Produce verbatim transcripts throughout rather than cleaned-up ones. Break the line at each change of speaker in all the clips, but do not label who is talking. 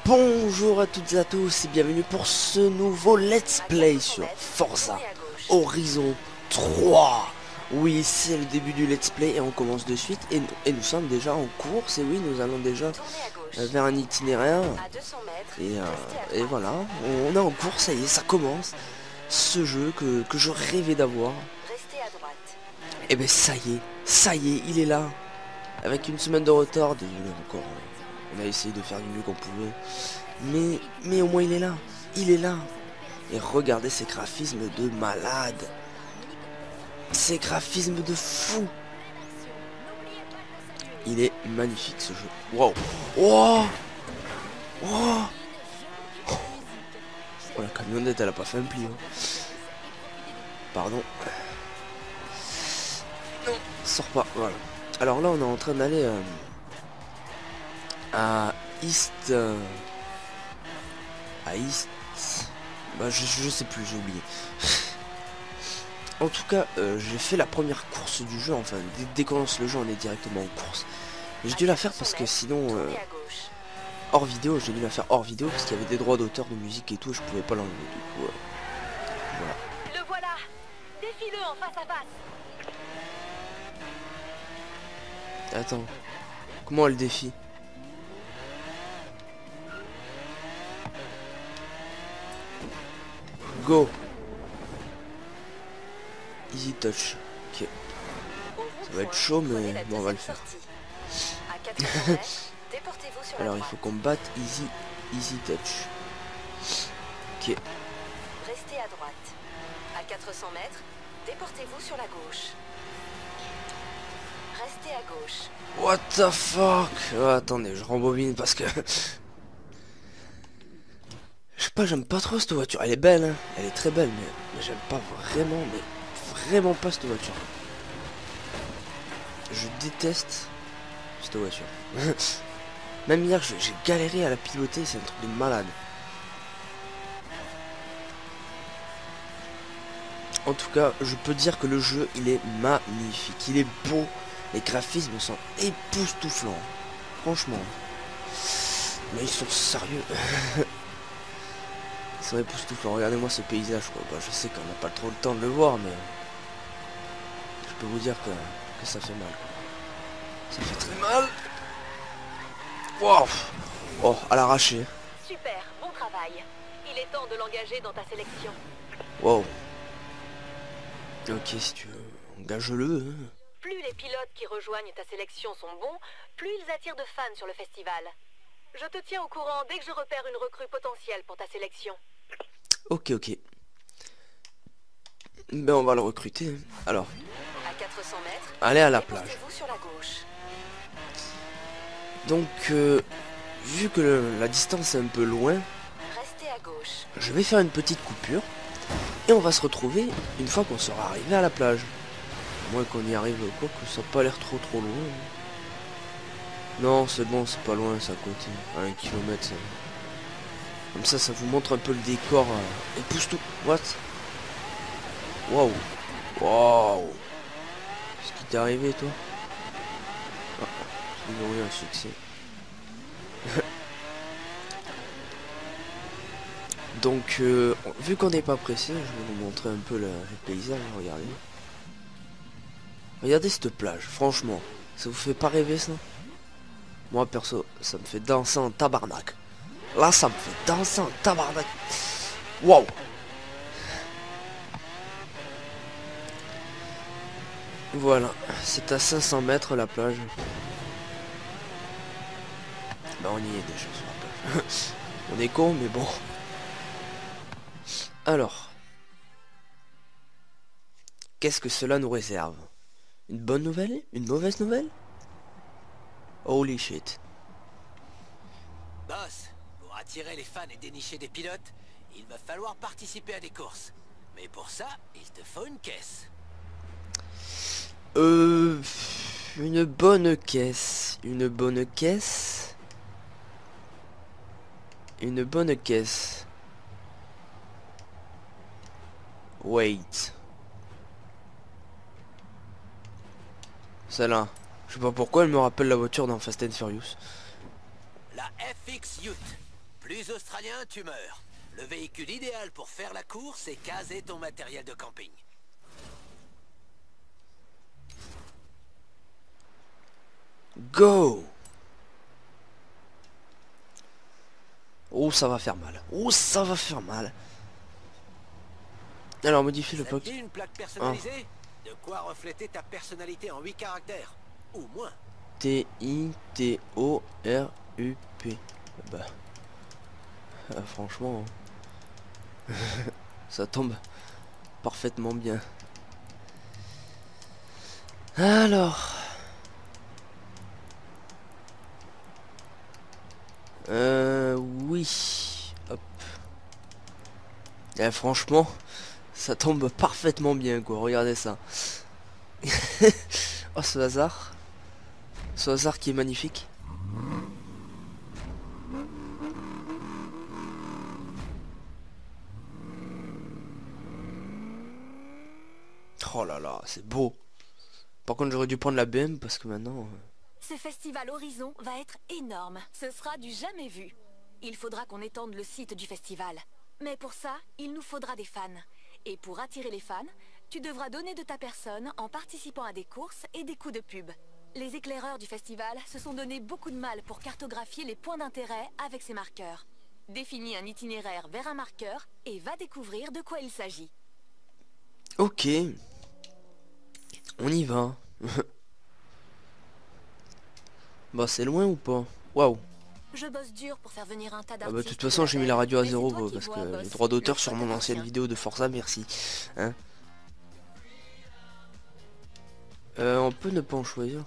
Bonjour à toutes et à tous et bienvenue pour ce nouveau let's play sur Forza Horizon trois. Oui, c'est le début du let's play et on commence de suite et, et nous sommes déjà en course. Et oui, nous allons déjà vers un itinéraire et, euh, et voilà, on est en course, ça y est, ça commence. Ce jeu que, que je rêvais d'avoir. Et ben ça y est, ça y est, il est là. Avec une semaine de retard, désolé encore. On a essayé de faire du mieux qu'on pouvait. Mais, mais au moins il est là. Il est là. Et regardez ces graphismes de malade. Ces graphismes de fou. Il est magnifique ce jeu. Wow. Wow. Wow. Oh, la camionnette elle a pas fait un pli. Hein. Pardon. Non, sort pas. Voilà. Alors là on est en train d'aller euh, à East. Euh, à East. Bah je, je sais plus, j'ai oublié. En tout cas, euh, j'ai fait la première course du jeu. Enfin, dès, dès qu'on lance le jeu, on est directement en course. J'ai dû la faire parce que sinon, euh, hors vidéo, j'ai dû la faire hors vidéo parce qu'il y avait des droits d'auteur de musique et tout, et je pouvais pas l'enlever. Du coup, euh, voilà.
Le voilà. Défie-le en face à face.
Attends, comment elle défie? Go. Easy touch. Ok. Ça va être chaud, mais bon, on va le faire. Alors, il faut qu'on batte easy, easy touch. Ok.
Restez à droite. À quatre cents mètres, déportez-vous sur la gauche. Restez à gauche.
What the fuck? Oh, attendez, je rembobine parce que... Je sais pas, j'aime pas trop cette voiture. Elle est belle, hein. Elle est très belle, mais, mais j'aime pas vraiment, mais vraiment pas cette voiture. Je déteste cette voiture. Même hier, j'ai galéré à la piloter, c'est un truc de malade. En tout cas, je peux dire que le jeu, il est magnifique. Il est beau. Les graphismes sont époustouflants. Franchement. Mais ils sont sérieux. Ils sont époustouflants. Regardez-moi ce paysage, quoi. Bah, je sais qu'on n'a pas trop le temps de le voir, mais... Je peux vous dire que, que ça fait mal. Ça fait très mal. Wow. Oh, à l'arraché.
Super, bon travail. Il est temps de l'engager dans ta sélection.
Wow. Ok, si tu veux, engage-le. Hein.
Plus les pilotes qui rejoignent ta sélection sont bons, plus ils attirent de fans sur le festival. Je te tiens au courant dès que je repère une recrue potentielle pour ta sélection.
Ok, ok. Ben on va le recruter. Alors.
À quatre cents mètres,
allez à la plage.
Sur la gauche.
Donc, euh, vu que le, la distance est un peu loin,
restez à gauche.
Je vais faire une petite coupure. Et on va se retrouver une fois qu'on sera arrivé à la plage. À moins qu'on y arrive, quoi que ça n'a pas l'air trop trop loin. Non, c'est bon, c'est pas loin, c'est à côté. À un kilomètre, ça. Comme ça, ça vous montre un peu le décor. Euh, et pousse tout. What? Waouh. Waouh. Qu'est-ce qui t'est arrivé, toi? Ah, j'ai eu un succès. Donc, euh, vu qu'on n'est pas pressé, je vais vous montrer un peu le, le paysage. Regardez. Regardez cette plage, franchement. Ça vous fait pas rêver, ça? Moi, perso, ça me fait danser en tabarnak. Là, ça me fait danser en tabarnak. Waouh! Voilà, c'est à cinq cents mètres la plage. Bah, on y est déjà sur la plage. On est con, mais bon. Alors, qu'est-ce que cela nous réserve? Une bonne nouvelle? Une mauvaise nouvelle? Holy shit.
Boss, pour attirer les fans et dénicher des pilotes, il va falloir participer à des courses. Mais pour ça, il te faut une caisse.
Euh... Une bonne caisse. Une bonne caisse. Une bonne caisse. Wait. Celle-là. Je sais pas pourquoi elle me rappelle la voiture dans Fast and Furious.
La F X Youth. Plus australien, tu meurs. Le véhicule idéal pour faire la course et caser ton matériel de camping.
Go! Oh, ça va faire mal. Oh, ça va faire mal. Alors, modifie le
Ça te
bloc.
dit une plaque personnalisée? De quoi refléter ta personnalité en huit caractères. Ou moins.
T I T O R U P. Bah. Euh, franchement. Hein. Ça tombe parfaitement bien. Alors. Euh. Oui. Hop. Eh, franchement. Ça tombe parfaitement bien, quoi. Regardez ça. Oh, ce hasard. Ce hasard qui est magnifique. Oh là là, c'est beau. Par contre, j'aurais dû prendre la B M parce que maintenant...
Ce festival Horizon va être énorme. Ce sera du jamais vu. Il faudra qu'on étende le site du festival. Mais pour ça, il nous faudra des fans. Et pour attirer les fans, tu devras donner de ta personne en participant à des courses et des coups de pub. Les éclaireurs du festival se sont donné beaucoup de mal pour cartographier les points d'intérêt avec ces marqueurs. Définis un itinéraire vers un marqueur et va découvrir de quoi il s'agit.
Ok. On y va. Bah c'est loin ou pas? Waouh.
Je bosse dur pour faire venir un tas
Ah
d'artistes.
bah de toute façon j'ai mis la radio à zéro
toi
parce
vois,
que
boss.
les droits d'auteur
Le
sur
choix
mon
t'appartient.
ancienne vidéo de Forza, merci. Hein euh, on peut ne pas en choisir.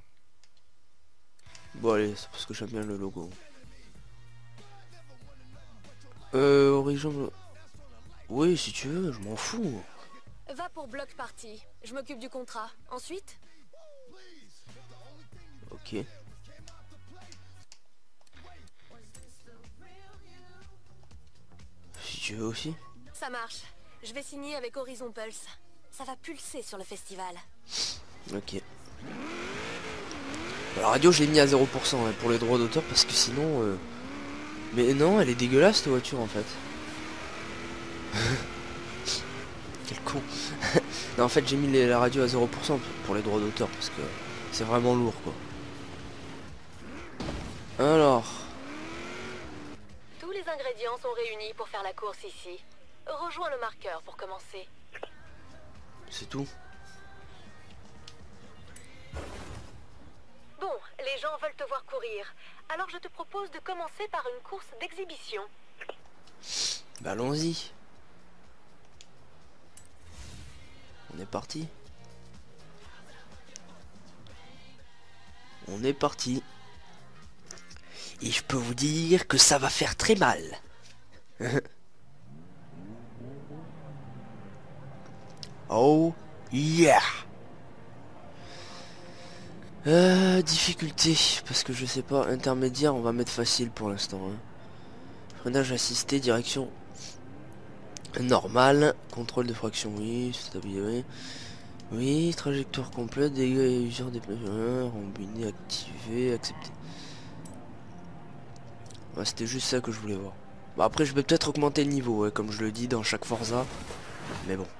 Bon allez, c'est parce que j'aime bien le logo. Euh, origine... Oui, si tu veux, je m'en fous.
Va pour bloc party. Je m'occupe du contrat. Ensuite,
Ok. Si tu veux aussi.
ça marche. Je vais signer avec Horizon Pulse. Ça va pulser sur le festival.
Ok. La radio j'ai mis à zéro pour cent hein, pour les droits d'auteur parce que sinon... Euh... Mais non, elle est dégueulasse cette voiture en fait. Quel con. Non en fait j'ai mis les, la radio à zéro pour cent pour les droits d'auteur parce que c'est vraiment lourd quoi. Alors...
Tous les ingrédients sont réunis pour faire la course ici. Rejoins le marqueur pour commencer.
C'est tout.
Bon, les gens veulent te voir courir. Alors je te propose de commencer par une course d'exhibition.
Bah allons-y. On est parti. On est parti. Et je peux vous dire que ça va faire très mal. Oh yeah. Euh, difficulté, parce que je sais pas, intermédiaire, on va mettre facile pour l'instant. Hein. Freinage assisté, direction normale, contrôle de fraction, oui, stabilité, oui, trajectoire complète, dégâts et usure des pneus, rembiné, activé, accepté. Ouais, c'était juste ça que je voulais voir. Bon, après, je vais peut-être augmenter le niveau, ouais, comme je le dis dans chaque Forza, mais bon.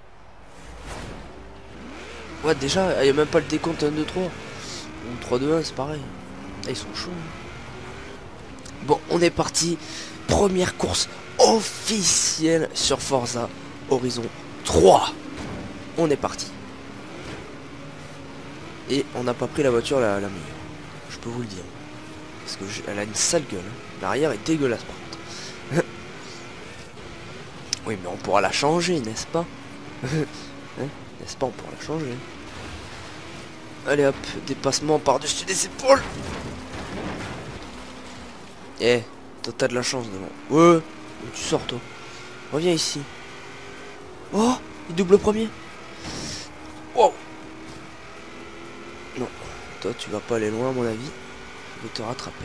Ouais, déjà, il n'y a même pas le décompte un, deux, trois. Ou trois, deux, un, c'est pareil. Ah, ils sont chauds. Hein. Bon, on est parti. Première course officielle sur Forza Horizon trois. On est parti. Et on n'a pas pris la voiture la, la meilleure. Je peux vous le dire. Parce que elle a une sale gueule. Hein. L'arrière est dégueulasse par contre. Oui, mais on pourra la changer, n'est-ce pas? Hein, n'est-ce pas, on pourra la changer. Allez hop, dépassement par-dessus des épaules. Eh, toi t'as de la chance devant. Ouais, où tu sors toi? Reviens ici. Oh, il double premier. Wow. Non, toi tu vas pas aller loin à mon avis. Je vais te rattraper.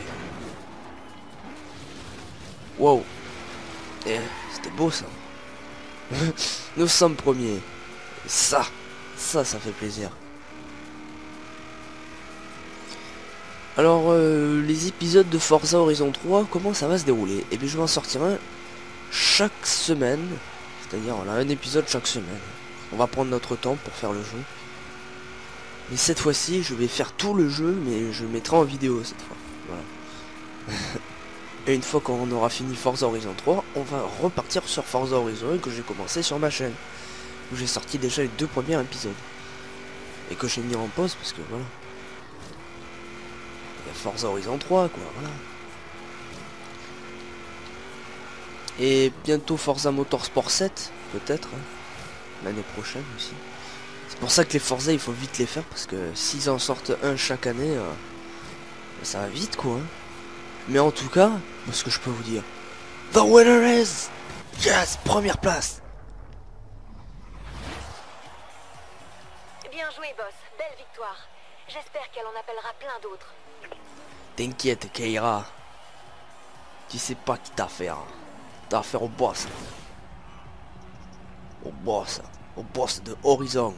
Wow. Eh, c'était beau ça. Nous sommes premiers. Et ça, ça, ça fait plaisir. Alors, euh, les épisodes de Forza Horizon trois, comment ça va se dérouler? Et puis je vais en sortir un chaque semaine. C'est-à-dire, voilà, un épisode chaque semaine. On va prendre notre temps pour faire le jeu. Mais cette fois-ci, je vais faire tout le jeu, mais je le mettrai en vidéo cette fois. Voilà. Et une fois qu'on aura fini Forza Horizon trois, on va repartir sur Forza Horizon que j'ai commencé sur ma chaîne. Où j'ai sorti déjà les deux premiers épisodes. Et que j'ai mis en pause parce que voilà. Il y a Forza Horizon trois quoi, voilà. Et bientôt Forza Motorsport sept, peut-être, hein, l'année prochaine aussi. C'est pour ça que les Forza il faut vite les faire parce que s'ils en sortent un chaque année, euh, ça va vite quoi. Hein. Mais en tout cas, ce que je peux vous dire, the winner is yes, première place.
Bien joué, boss. Belle victoire. J'espère qu'elle en appellera plein d'autres.
T'inquiète, Keira. Tu sais pas qui t'as affaire. T'as affaire au boss. Au boss. Au boss de Horizon.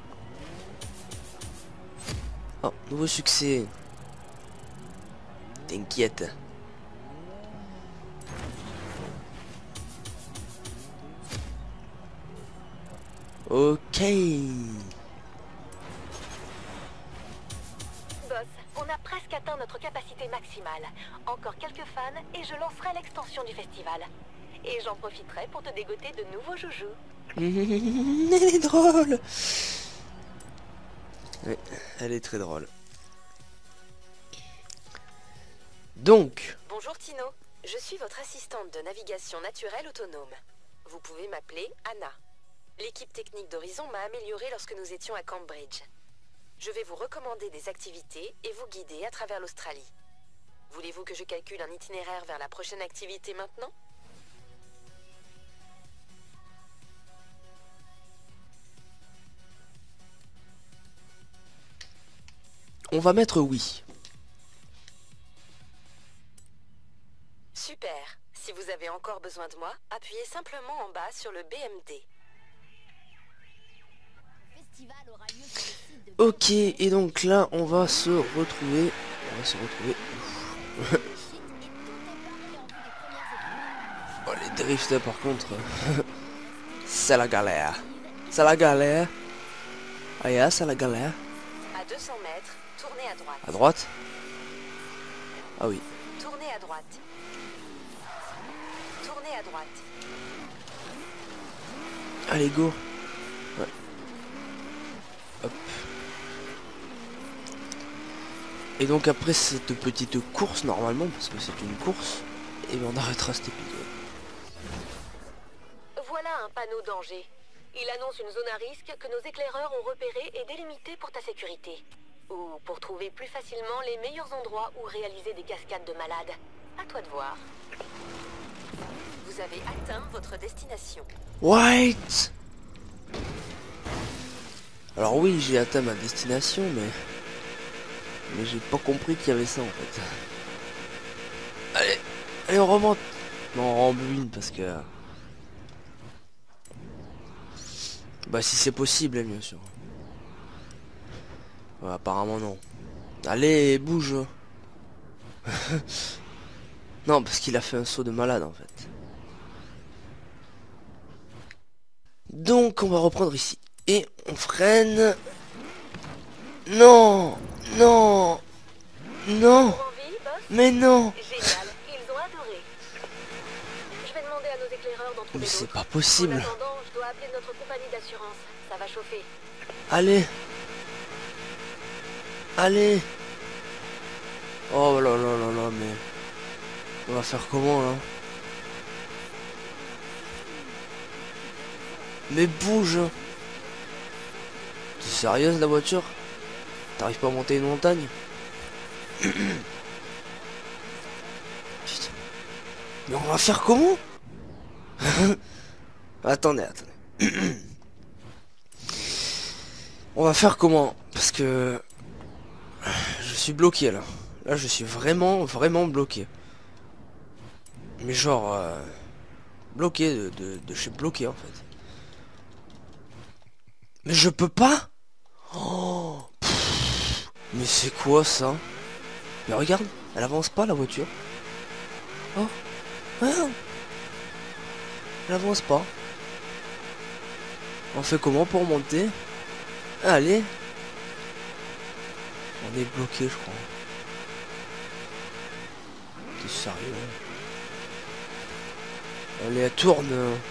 Oh, nouveau succès. T'inquiète. Ok.
On a presque atteint notre capacité maximale. Encore quelques fans et je lancerai l'extension du festival. Et j'en profiterai pour te dégoter de nouveaux joujoux.
Elle est drôle. Oui, elle est très drôle. Donc...
Bonjour Tino, je suis votre assistante de navigation naturelle autonome. Vous pouvez m'appeler Anna. L'équipe technique d'Horizon m'a améliorée lorsque nous étions à Cambridge. Je vais vous recommander des activités et vous guider à travers l'Australie. Voulez-vous que je calcule un itinéraire vers la prochaine activité maintenant?
On va mettre oui.
Super. Si vous avez encore besoin de moi, appuyez simplement en bas sur le B M D.
Ok, et donc là, on va se retrouver. On va se retrouver. Oh, les drifts, par contre, c'est la galère. C'est la galère. Ah, yeah, c'est la galère.
À deux cents mètres, tournez à droite.
À droite. Ah oui.
Tournez à droite. Tournez à droite.
Allez, go. Ouais. Hop. Et donc après cette petite course, normalement, parce que c'est une course, et bien on arrêtera cet épisode.
Voilà un panneau danger. Il annonce une zone à risque que nos éclaireurs ont repérée et délimitée pour ta sécurité. Ou pour trouver plus facilement les meilleurs endroits où réaliser des cascades de malades. À toi de voir.
Vous avez atteint votre destination.
White. Alors oui, j'ai atteint ma destination, mais... Mais j'ai pas compris qu'il y avait ça, en fait. Allez, allez, on remonte. Non, on rembobine, parce que... Bah, si c'est possible, bien sûr. Ouais, apparemment, non. Allez, bouge. Non, parce qu'il a fait un saut de malade, en fait. Donc, on va reprendre ici. Et on freine. Non, non, non.
Envie, boss?
Mais non.
Génial, ils ont adoré. Je vais demander à nos éclaireurs d'en trouver
Mais c'est
d'autres.
pas
En
possible.
attendant, je dois appeler notre compagnie d'assurance. Ça va chauffer.
Allez. Allez. Oh là là là là, mais... On va faire comment, là? Mais bouge. T'es sérieuse, la voiture? T'arrives pas à monter une montagne? Putain. Mais on va faire comment? Attendez, attendez. On va faire comment? Parce que... Je suis bloqué, là. Là, je suis vraiment, vraiment bloqué. Mais genre... Euh... Bloqué de, de, de chez bloqué, en fait. Mais je peux pas? Oh, pff, mais c'est quoi ça? Mais regarde, elle avance pas la voiture. Oh, ah, elle avance pas. On fait comment pour monter? Allez. On est bloqué, je crois. T'es sérieux? Allez, elle tourne.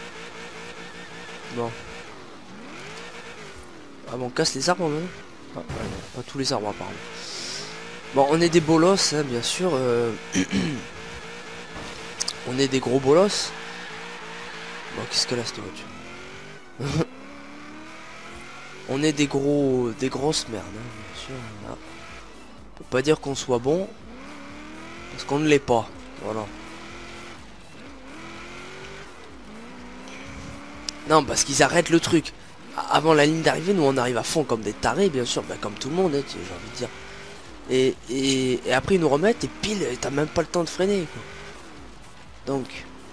Non. Ah bon, on casse les arbres même. Ah, ouais, non, pas tous les arbres apparemment. Bon, on est des bolosses, hein, bien sûr. Euh... on est des gros bolosses. Bon, qu'est-ce qu'elle a cette voiture? On est des gros, des grosses merdes, hein, bien sûr. Là. On peut pas dire qu'on soit bon, parce qu'on ne l'est pas. Voilà. Non, parce qu'ils arrêtent le truc. Avant la ligne d'arrivée, nous on arrive à fond comme des tarés, bien sûr, bah, comme tout le monde, hein, j'ai envie de dire. Et, et, et après ils nous remettent et pile, t'as même pas le temps de freiner, quoi. Donc,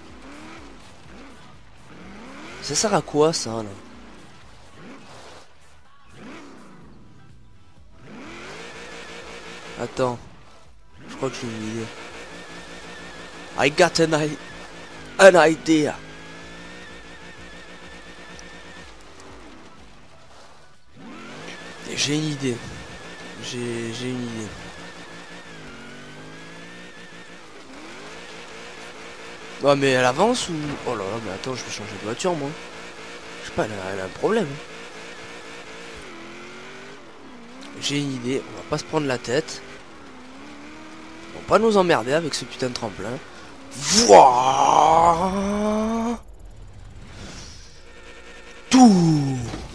ça sert à quoi ça là? Attends, je crois que j'ai une idée. I got an, I an idea. J'ai une idée. J'ai j'ai une idée. Oh mais elle avance ou... Oh là là, mais attends, je vais changer de voiture moi. Je sais pas, elle a, elle a un problème. J'ai une idée, on va pas se prendre la tête. On va pas nous emmerder avec ce putain de tremplin. Voilà. Tout.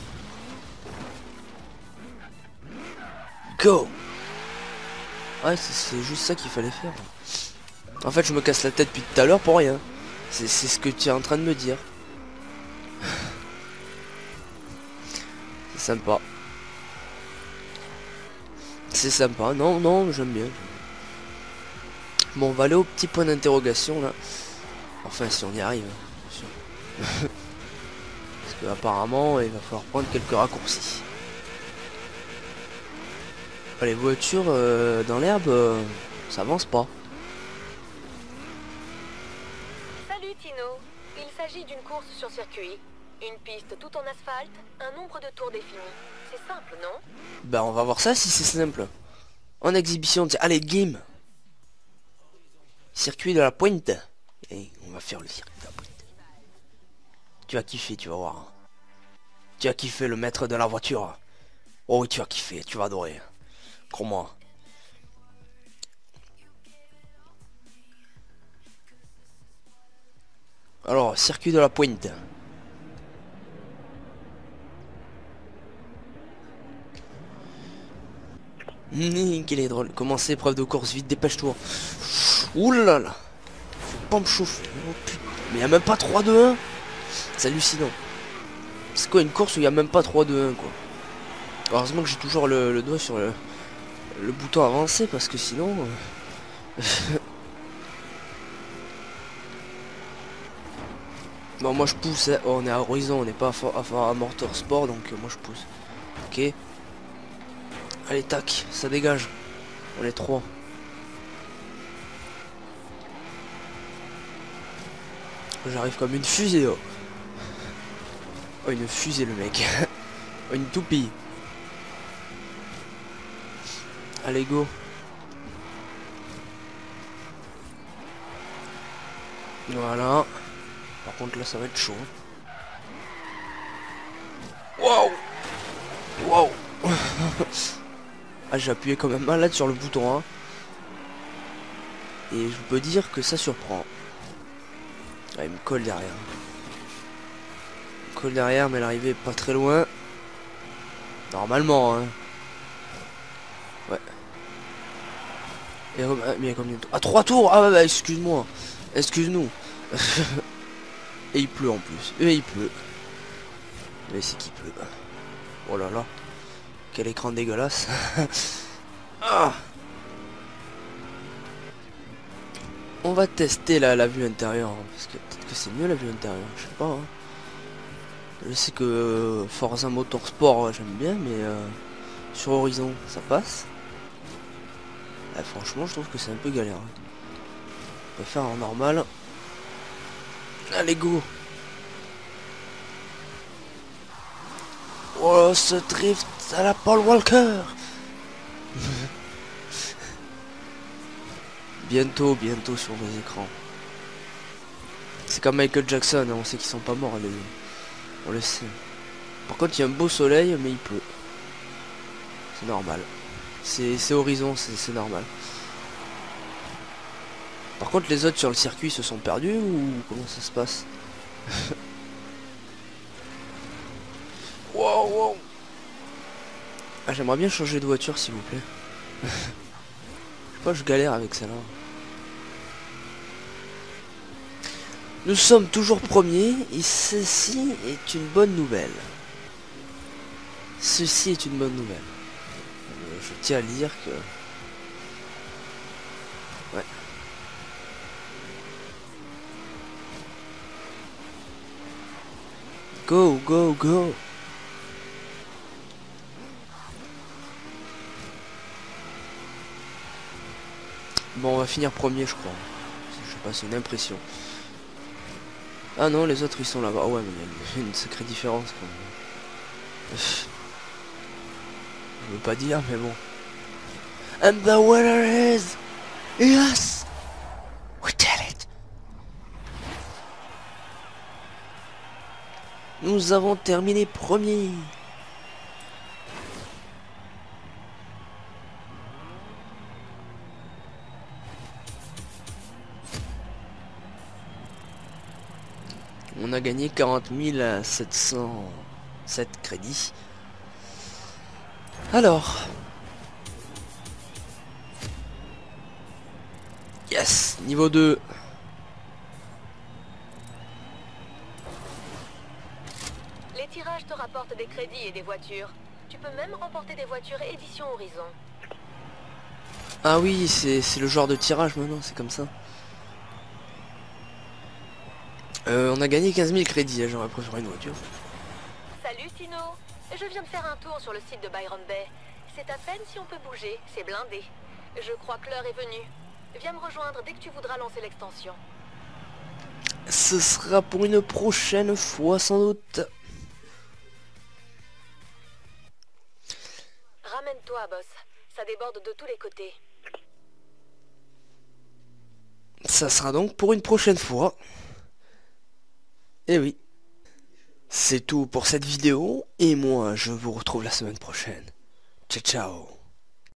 Go. Ouais, c'est juste ça qu'il fallait faire. En fait, je me casse la tête depuis tout à l'heure pour rien. C'est ce que tu es en train de me dire. C'est sympa. C'est sympa. Non, non, j'aime bien. Bon, on va aller au petit point d'interrogation là. Enfin, si on y arrive, bien sûr. Parce que apparemment, il va falloir prendre quelques raccourcis. Les voitures euh, dans l'herbe, euh, ça avance pas.
Salut Tino, il s'agit d'une course sur circuit. Une piste tout en asphalte, un nombre de tours défini. C'est simple, non?
Ben on va voir ça si c'est simple. En exhibition, allez game. Circuit de la pointe. Et on va faire le circuit de la pointe. Tu vas kiffer, tu vas voir. Tu vas kiffer le maître de la voiture. Oh oui, tu vas kiffer, tu vas adorer. Crois-moi. Alors, circuit de la pointe. Mmh, quel est drôle. Commencez, épreuve de course, vite, dépêche-toi. Ouh là là. Faut pas me chauffer. Oh, putain. Mais il n'y a même pas trois deux un. C'est hallucinant. C'est quoi une course où il n'y a même pas trois deux un quoi. Heureusement que j'ai toujours le, le doigt sur le, le bouton avancé parce que sinon... Euh... Bon moi je pousse, hein. Oh, on est à Horizon, on n'est pas à, à, à Motorsport donc euh, moi je pousse. Ok. Allez tac, ça dégage. On est trois. J'arrive comme une fusée oh. Oh une fusée le mec. Oh, une toupie. Allez go. Voilà. Par contre là ça va être chaud. Waouh. Waouh. Ah j'ai appuyé quand même malade sur le bouton hein. Et je peux dire que ça surprend. Ah, il me colle derrière. Il me colle derrière mais l'arrivée est pas très loin. Normalement hein. Ouais. Et, mais il y a combien de tours? Ah trois tours. Ah bah, bah excuse-moi. Excuse-nous. Et il pleut en plus. Et il pleut. Mais c'est qu'il pleut. Oh là là. Quel écran dégueulasse. Ah. On va tester la, la vue intérieure. Hein, parce que peut-être que c'est mieux la vue intérieure. Je sais pas. Hein. Je sais que euh, Forza Motorsport j'aime bien. Mais euh, sur Horizon ça passe. Là, franchement, je trouve que c'est un peu galère. On va faire en normal. Allez, go. Oh, ce drift à la Paul Walker. Bientôt, bientôt sur les écrans. C'est comme Michael Jackson, hein, on sait qu'ils sont pas morts, les... on le sait. Par contre, il y a un beau soleil, mais il pleut. C'est normal. C'est Horizon, c'est normal. Par contre, les autres sur le circuit se sont perdus ou comment ça se passe? Wow, wow. Ah, j'aimerais bien changer de voiture, s'il vous plaît. Je sais pas, je galère avec celle-là. Nous sommes toujours premiers et ceci est une bonne nouvelle. Ceci est une bonne nouvelle. Euh, je tiens à le dire que... Ouais. Go, go, go. Bon, on va finir premier, je crois. Je sais pas, c'est une impression. Ah non, les autres ils sont là-bas. Oh ouais, mais il y a une sacrée différence quand même. Je veux pas dire, mais bon. And the winner is... Yes! We did it! Nous avons terminé premier. On a gagné quarante mille sept cent sept crédits. Alors. Yes, niveau deux.
Les tirages te rapportent des crédits et des voitures. Tu peux même remporter des voitures édition Horizon.
Ah oui, c'est le genre de tirage maintenant, c'est comme ça. Euh, on a gagné quinze mille crédits, hein, j'aurais préféré une voiture.
Salut Tino, je viens de faire un tour sur le site de Byron Bay. C'est à peine si on peut bouger, c'est blindé. Je crois que l'heure est venue. Viens me rejoindre dès que tu voudras lancer l'extension.
Ce sera pour une prochaine fois sans doute.
Ramène-toi, boss. Ça déborde de tous les côtés.
Ça sera donc pour une prochaine fois. Et oui. C'est tout pour cette vidéo. Et moi, je vous retrouve la semaine prochaine. Ciao, ciao.